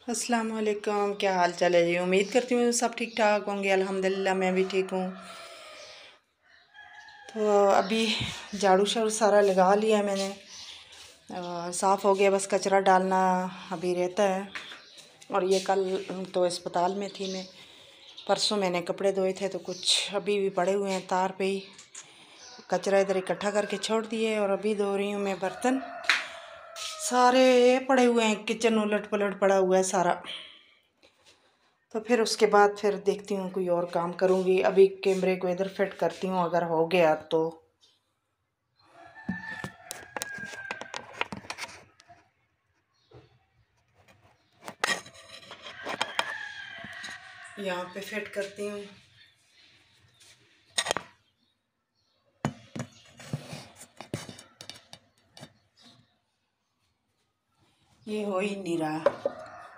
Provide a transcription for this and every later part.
अस्सलाम वालेकुम, क्या हाल चाल है जी। उम्मीद करती हूँ सब ठीक ठाक होंगे। अल्हम्दुलिल्लाह मैं भी ठीक हूँ। तो अभी झाड़ू शाड़ू सारा लगा लिया मैंने, साफ़ हो गया, बस कचरा डालना अभी रहता है। और ये कल तो अस्पताल में थी मैं, परसों मैंने कपड़े धोए थे तो कुछ अभी भी पड़े हुए हैं तार पे ही। कचरा इधर इकट्ठा करके छोड़ दिए और अभी धो रही हूँ मैं बर्तन। सारे पड़े हुए हैं, किचन उलट पलट पड़ा हुआ है सारा। तो फिर उसके बाद फिर देखती हूँ कोई और काम करूँगी। अभी कैमरे को इधर फिट करती हूँ, अगर हो गया तो। यहाँ पे फिट करती हूँ। ये हो ही नहीं रहा।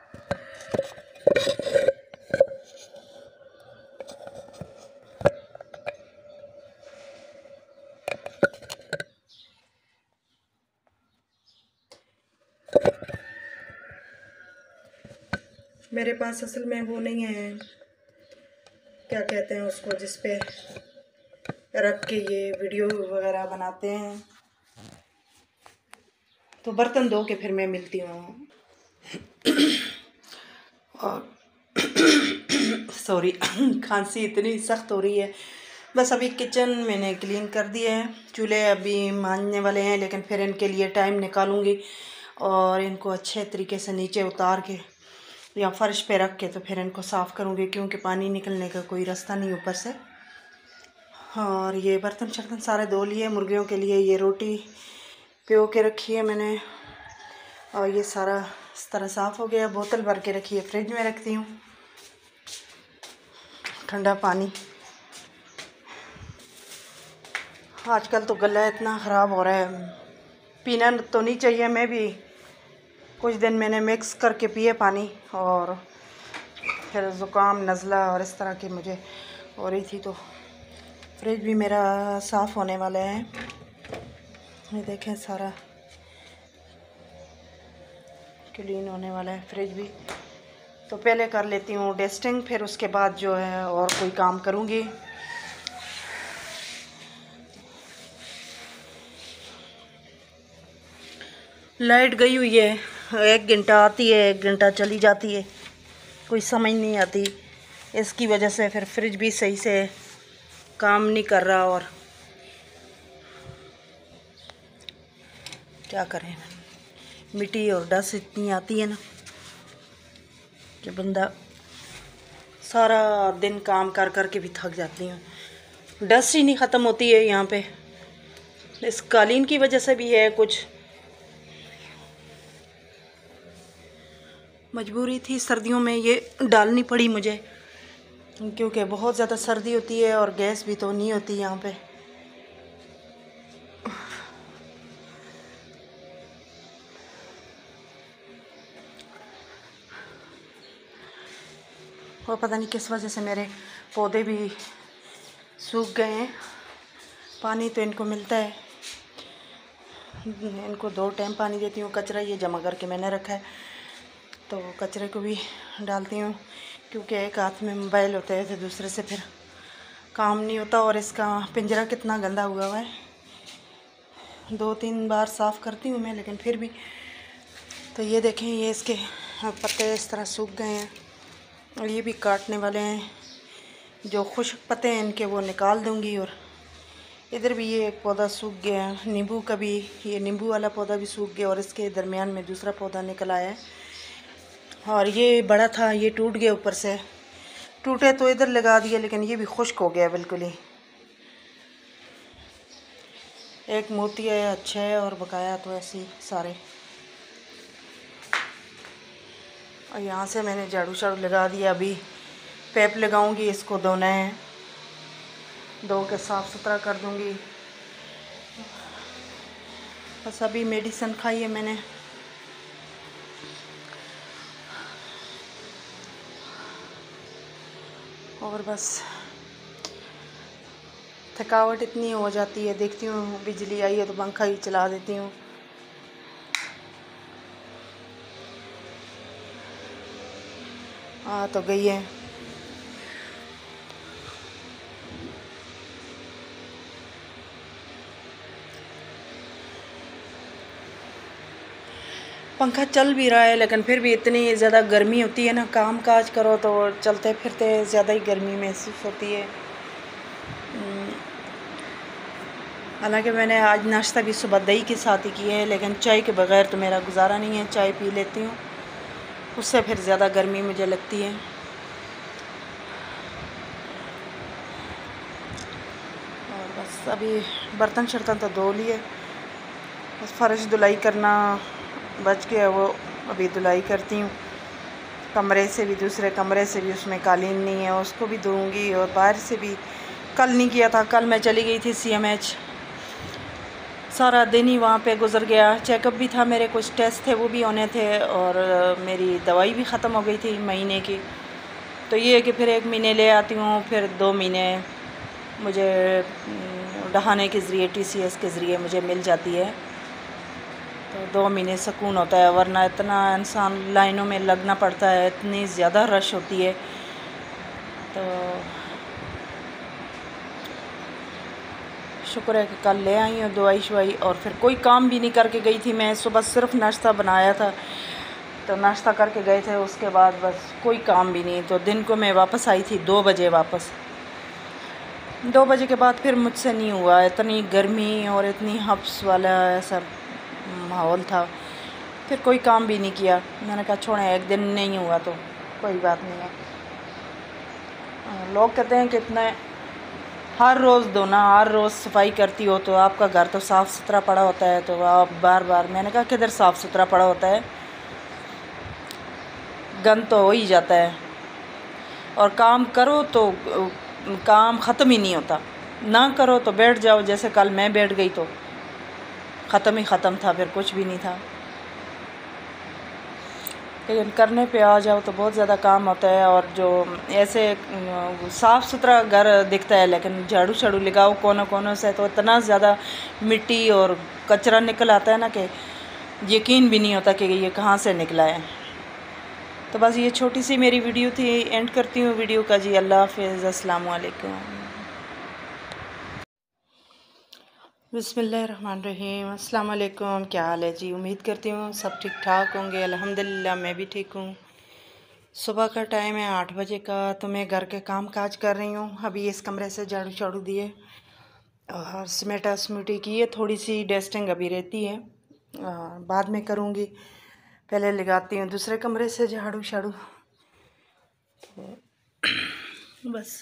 मेरे पास असल में वो नहीं है, क्या कहते हैं उसको, जिस पे रख के ये वीडियो वगैरह बनाते हैं। तो बर्तन धो के फिर मैं मिलती हूँ। और सॉरी खांसी इतनी सख्त हो रही है। बस अभी किचन मैंने क्लीन कर दिया है, चूल्हे अभी मांजने वाले हैं, लेकिन फिर इनके लिए टाइम निकालूंगी और इनको अच्छे तरीके से नीचे उतार के या फर्श पे रख के तो फिर इनको साफ़ करूँगी, क्योंकि पानी निकलने का कोई रास्ता नहीं ऊपर से। और ये बर्तन शर्तन सारे धो लिए। मुर्गियों के लिए ये रोटी प्यो के रखी है मैंने, और ये सारा इस तरह साफ़ हो गया। बोतल भर के रखी है, फ्रिज में रखती हूँ ठंडा पानी। आजकल तो गला इतना ख़राब हो रहा है, पीना तो नहीं चाहिए। मैं भी कुछ दिन मैंने मिक्स करके पिए पानी, और फिर ज़ुकाम नज़ला और इस तरह की मुझे हो रही थी। तो फ्रिज भी मेरा साफ़ होने वाला है। ये देखें सारा क्लीन होने वाला है फ्रिज भी। तो पहले कर लेती हूँ डस्टिंग, फिर उसके बाद जो है और कोई काम करूँगी। लाइट गई हुई है, 1 घंटा आती है 1 घंटा चली जाती है, कोई समझ नहीं आती। इसकी वजह से फिर फ्रिज भी सही से काम नहीं कर रहा। और क्या करें, मिट्टी और डस्ट इतनी आती है ना कि बंदा सारा दिन काम कर कर के भी थक जाती हूँ। डस्ट ही नहीं ख़त्म होती है यहाँ पे। इस कालीन की वजह से भी है कुछ, मजबूरी थी, सर्दियों में ये डालनी पड़ी मुझे, क्योंकि बहुत ज़्यादा सर्दी होती है और गैस भी तो नहीं होती यहाँ पे। और पता नहीं किस वजह से मेरे पौधे भी सूख गए हैं। पानी तो इनको मिलता है, इनको 2 टाइम पानी देती हूँ। कचरा ये जमा करके मैंने रखा है, तो कचरे को भी डालती हूँ, क्योंकि एक हाथ में मोबाइल होता है तो दूसरे से फिर काम नहीं होता। और इसका पिंजरा कितना गंदा हुआ है, 2-3 बार साफ़ करती हूँ मैं, लेकिन फिर भी। तो ये देखें, ये इसके पत्ते इस तरह सूख गए हैं और ये भी काटने वाले हैं। जो खुश्क पत्ते हैं इनके वो निकाल दूँगी। और इधर भी ये एक पौधा सूख गया है, नींबू का भी, ये नींबू वाला पौधा भी सूख गया, और इसके दरमियान में दूसरा पौधा निकल आया है। और ये बड़ा था, ये टूट गया, ऊपर से टूटे तो इधर लगा दिया, लेकिन ये भी खुश्क हो गया बिल्कुल ही। एक मोती है अच्छा है, और बकाया तो ऐसे ही सारे। और यहाँ से मैंने झाड़ू शाड़ू लगा दिया, अभी पैप लगाऊंगी, इसको धोना है, धो के साफ़ सुथरा कर दूंगी। बस अभी मेडिसिन खाई है मैंने, और बस थकावट इतनी हो जाती है। देखती हूँ बिजली आई है तो पंखा ही चला देती हूँ। आ तो गई है। पंखा चल भी रहा है लेकिन फिर भी इतनी ज़्यादा गर्मी होती है ना, काम काज करो तो चलते फिरते ज़्यादा ही गर्मी महसूस होती है। हालांकि मैंने आज नाश्ता भी सुबह दही के साथ ही किया है, लेकिन चाय के बगैर तो मेरा गुजारा नहीं है। चाय पी लेती हूँ, उससे फिर ज़्यादा गर्मी मुझे लगती है। और बस अभी बर्तन शर्तन तो धो लिए, बस फर्श धुलाई करना बच गया, वो अभी धुलाई करती हूँ। कमरे से भी, दूसरे कमरे से भी उसमें कालीन नहीं है, उसको भी धोऊंगी। और बाहर से भी कल नहीं किया था, कल मैं चली गई थी CMH, सारा दिन ही वहाँ पे गुजर गया। चेकअप भी था, मेरे कुछ टेस्ट थे वो भी होने थे, और मेरी दवाई भी ख़त्म हो गई थी महीने की। तो ये है कि फिर 1 महीने ले आती हूँ, फिर 2 महीने मुझे डहाने के ज़रिए, TCS के ज़रिए मुझे मिल जाती है, तो 2 महीने सुकून होता है। वरना इतना इंसान लाइनों में लगना पड़ता है, इतनी ज़्यादा रश होती है। तो शुक्र है कि कल ले आई हूँ दवाई शवाई, और फिर कोई काम भी नहीं करके गई थी मैं। सुबह सिर्फ नाश्ता बनाया था, तो नाश्ता करके गए थे, उसके बाद बस कोई काम भी नहीं। तो दिन को मैं वापस आई थी 2 बजे वापस। 2 बजे के बाद फिर मुझसे नहीं हुआ, इतनी गर्मी और इतनी हब्स वाला ऐसा माहौल था, फिर कोई काम भी नहीं किया। मैंने कहा छोड़ें, एक दिन नहीं हुआ तो कोई बात नहीं है। लोग कहते हैं कि इतना हर रोज़ धोना, हर रोज़ सफाई करती हो तो आपका घर तो साफ़ सुथरा पड़ा होता है, तो आप बार बार। मैंने कहा किधर साफ़ सुथरा पड़ा होता है, गंद तो हो ही जाता है। और काम करो तो काम ख़त्म ही नहीं होता, ना करो तो बैठ जाओ। जैसे कल मैं बैठ गई तो ख़त्म ही ख़त्म था, फिर कुछ भी नहीं था। लेकिन करने पे आ जाओ तो बहुत ज़्यादा काम होता है। और जो ऐसे साफ़ सुथरा घर दिखता है, लेकिन झाड़ू झाड़ू लगाओ कोनों कोनों से तो इतना ज़्यादा मिट्टी और कचरा निकल आता है ना कि यकीन भी नहीं होता कि ये कहाँ से निकला है। तो बस ये छोटी सी मेरी वीडियो थी, एंड करती हूँ वीडियो का जी। अल्लाह हाफ़िज़, अस्सलाम वालेकुम। बिस्मिल्लाहिर्रहमानिर्रहीम, अस्सलाम वालेकुम। क्या हाल है जी? उम्मीद करती हूँ सब ठीक ठाक होंगे। अल्हम्दुलिल्लाह मैं भी ठीक हूँ। सुबह का टाइम है 8 बजे का, तो मैं घर के काम काज कर रही हूँ। अभी इस कमरे से झाड़ू झाड़ू दिए और समेटा समेटी की है। थोड़ी सी डस्टिंग अभी रहती है, बाद में करूँगी। पहले लगाती हूँ दूसरे कमरे से झाड़ू झाड़ू। तो बस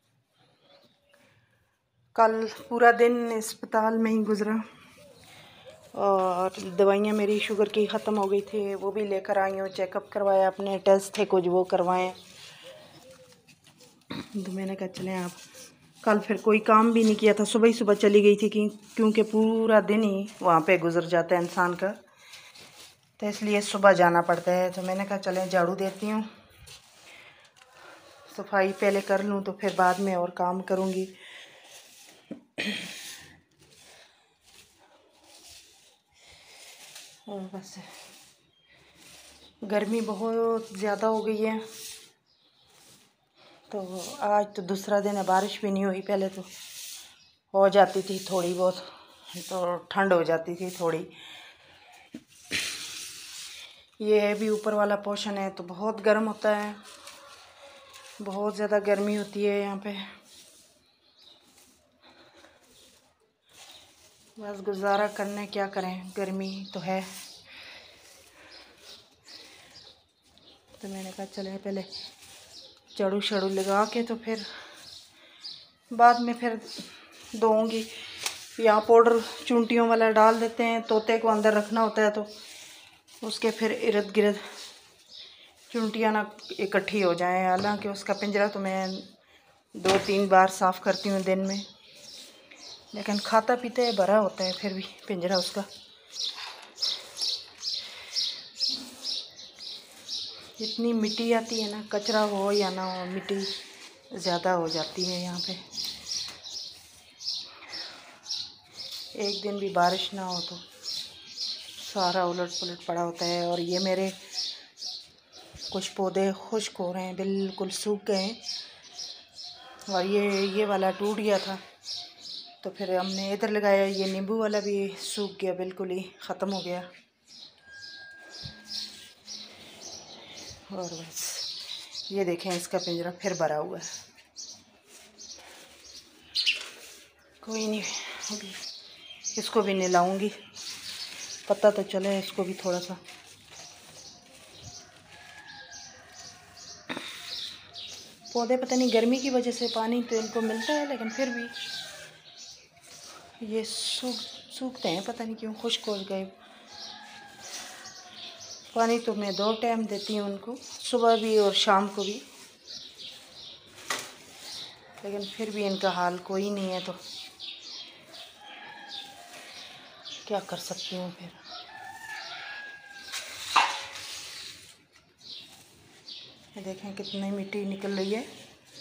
कल पूरा दिन अस्पताल में ही गुजरा, और दवाइयाँ मेरी शुगर की ख़त्म हो गई थी, वो भी लेकर आई हूँ। चेकअप करवाया, अपने टेस्ट थे कुछ वो करवाएं। तो मैंने कहा चलें आप। कल फिर कोई काम भी नहीं किया था, सुबह ही सुबह चली गई थी क्योंकि पूरा दिन ही वहाँ पे गुजर जाता है इंसान का, तो इसलिए सुबह जाना पड़ता है। तो मैंने कहा चलें झाड़ू देती हूँ, सफाई पहले कर लूँ तो फिर बाद में और काम करूँगी। और बस गर्मी बहुत ज़्यादा हो गई है, तो आज तो दूसरा दिन है, बारिश भी नहीं हुई। पहले तो हो जाती थी थोड़ी बहुत, तो ठंड हो जाती थी थोड़ी। ये भी ऊपर वाला पोर्शन है तो बहुत गर्म होता है, बहुत ज़्यादा गर्मी होती है यहाँ पे। बस गुजारा करने, क्या करें, गर्मी तो है। तो मैंने कहा चले पहले झाड़ू शाड़ू लगा के तो फिर बाद में फिर धोऊंगी। यहाँ पाउडर चूंटियों वाला डाल देते हैं, तोते को अंदर रखना होता है तो उसके फिर इर्द गिर्द चूंटियाँ ना इकट्ठी हो जाएं। हालांकि उसका पिंजरा तो मैं 2-3 बार साफ़ करती हूँ दिन में, लेकिन खाता पीता है भरा होता है फिर भी पिंजरा उसका। इतनी मिट्टी आती है ना, कचरा हो या ना हो, मिट्टी ज़्यादा हो जाती है यहाँ पे। एक दिन भी बारिश ना हो तो सारा उलट पुलट पड़ा होता है। और ये मेरे कुछ पौधे खुश्क हो रहे हैं, बिल्कुल सूख गए हैं। और ये वाला टूट गया था तो फिर हमने इधर लगाया। ये नींबू वाला भी सूख गया, बिल्कुल ही ख़त्म हो गया। और बस ये देखें, इसका पिंजरा फिर भरा हुआ है। कोई नहीं, अभी इसको भी नहलाऊंगी, पता तो चले इसको भी थोड़ा सा। पौधे पता नहीं गर्मी की वजह से पानी तो इनको मिलता है, लेकिन फिर भी ये सूखते हैं, पता नहीं क्यों खुश्क हो गए। पानी तो मैं 2 टाइम देती हूँ उनको, सुबह भी और शाम को भी, लेकिन फिर भी इनका हाल कोई नहीं है तो क्या कर सकती हूँ फिर। ये देखें कितनी मिट्टी निकल रही है।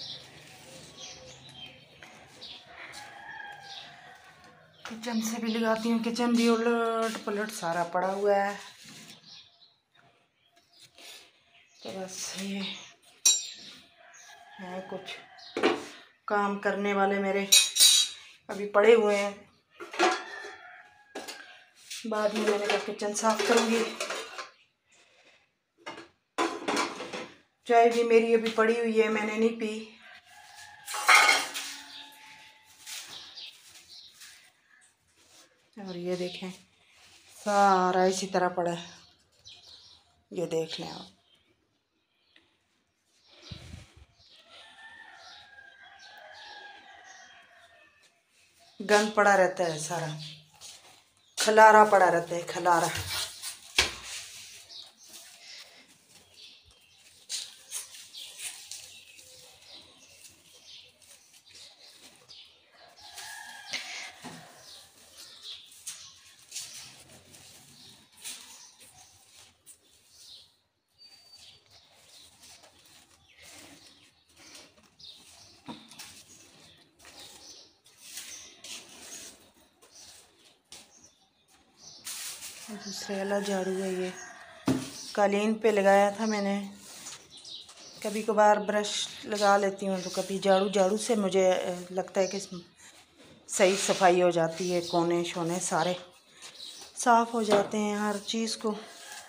किचन से भी लगाती हूँ, किचन भी उलट पलट सारा पड़ा हुआ है। तो बस ये है, कुछ काम करने वाले मेरे अभी पड़े हुए हैं। बाद में मैंने कहा किचन साफ करूँगी। चाय भी मेरी अभी पड़ी हुई है, मैंने नहीं पी। और ये देखें सारा इसी तरह पड़ा है, ये देख लें आप। गंद पड़ा रहता है, सारा खलारा पड़ा रहता है, खलारा। दूसरे वाला झाड़ू है, ये कालीन पे लगाया था मैंने। कभी कभार ब्रश लगा लेती हूँ तो कभी झाड़ू से मुझे लगता है कि सही सफाई हो जाती है, कोने शोने सारे साफ़ हो जाते हैं। हर चीज़ को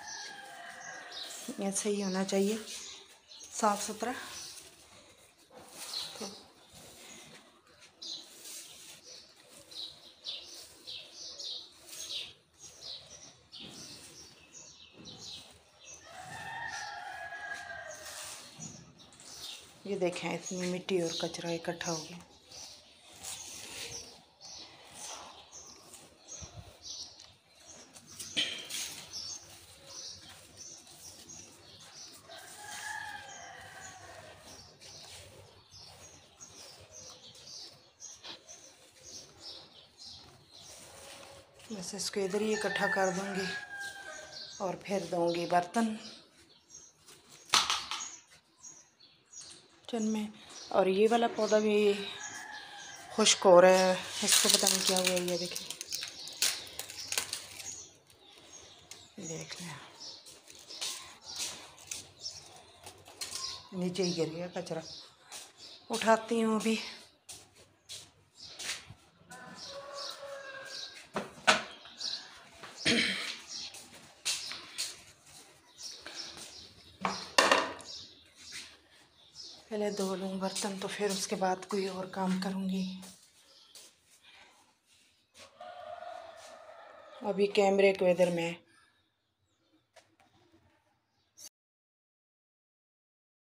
ऐसे ही होना चाहिए, साफ़ सुथरा। तो ये देखें इतनी मिट्टी और कचरा इकट्ठा हो गया। बस इसको इधर ही इकट्ठा कर दूंगी और फिर दूंगी बर्तन किचन में। और ये वाला पौधा भी खुश्क हो रहा है, इसको पता नहीं क्या हुआ है। ये देखिए, देख लें, नीचे ही गिर गया कचरा। उठाती हूँ अभी। पहले धो लूँ बर्तन तो फिर उसके बाद कोई और काम करूँगी। अभी कैमरे को इधर मैं